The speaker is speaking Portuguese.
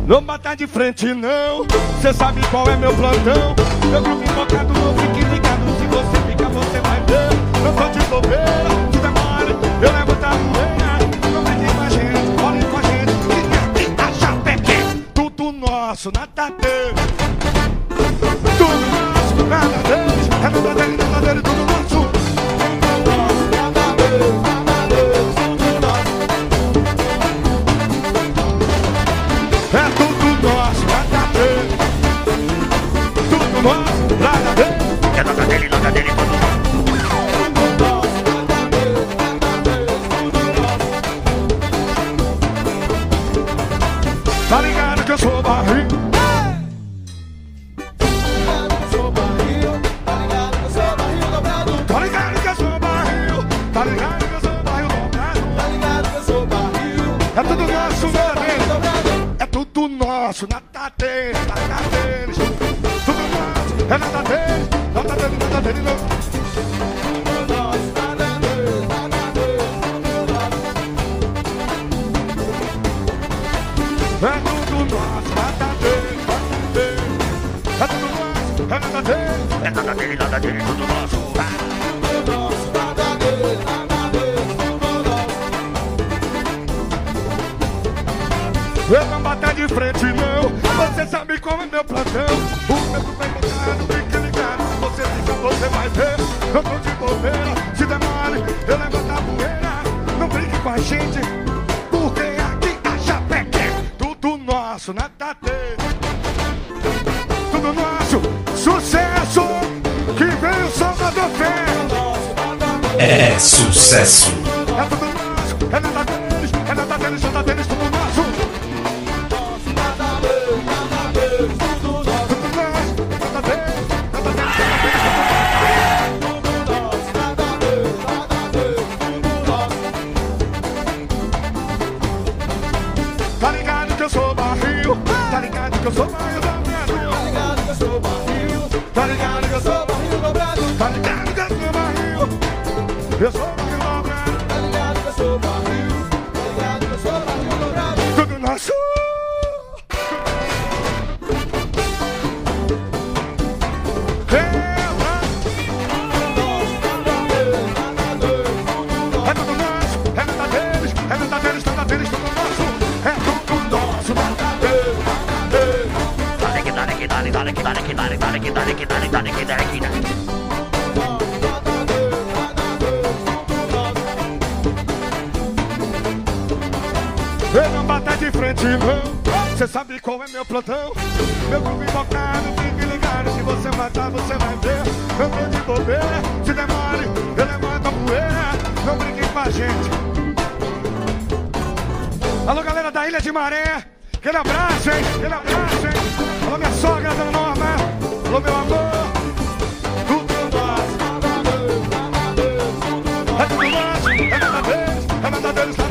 Não bata de frente não, cê sabe qual é meu plantão. Meu grupo invocado, não fique ligado. Se você fica, você vai ver. Não tô de bobeira, se demora, eu levo a moeda. Não vem com a gente, olhe com a gente. Que acha pequeno, tudo nosso, nada dele. Tudo nosso, nada deles. É nada dele, tudo nosso. É tudo nosso, nada dele. Tudo nosso, nada dele. É nada dele, tudo nosso. Tá ligado que eu sou barril? Tá ligado que eu sou barril? Tá ligado que eu sou barril dobrado? Tá ligado que eu sou barril? É tudo nosso, nada dele. É tudo nosso, nada dele, nada deles. Tudo nosso, é nada dele, nada dele, nada dele, não. É tudo nosso, nada dele, nada dele. É tudo nosso, é nada dele. É nada dele, tudo nosso. Eu não bato de frente não, você sabe como é meu plantão. O meu grupo é botado, fica ligado. Se você fica, você vai ver. Eu tô de bobeira, se demore, eu levanto a poeira. Não brinque com a gente, porque aqui acha pequeno. Tudo nosso, nada dele. Tudo nosso, sucesso, que vem o Salvador Fé. É sucesso. É tudo nosso, é nada deles, nada deles, tudo nosso. Tá ligado que eu sou barril? Tá ligado que eu sou barril dobrado? Tá ligado que eu sou barril? Tá ligado que eu sou Barril dobrado. Tá ligado que eu sou barril? Eu sou barril dobrado. Tá ligado que eu sou barril? Tá ligado que eu sou barril dobrado. Tudo nosso. É tudo nosso, é nada deles, nada deles, tudo nosso. É tudo nosso, nada deles, nada deles. Dale que dale que dale, dale que dale que dale, dale que dale que dale, dale que dale que dale. Eu não bato de frente não, cê sabe qual é meu plantão. Meu grupo invocado, fique ligado. Se você matar, você vai ver. Eu tô de bobeira, se demore, eu levanto a poeira. Não brinque com a gente. Alô galera da Ilha de Maré, aquele abraço, hein, aquele abraço, hein. Alô minha sogra, dona Norma, alô meu amor. Tudo nosso, é tudo nosso, é nada deles, é nada deles.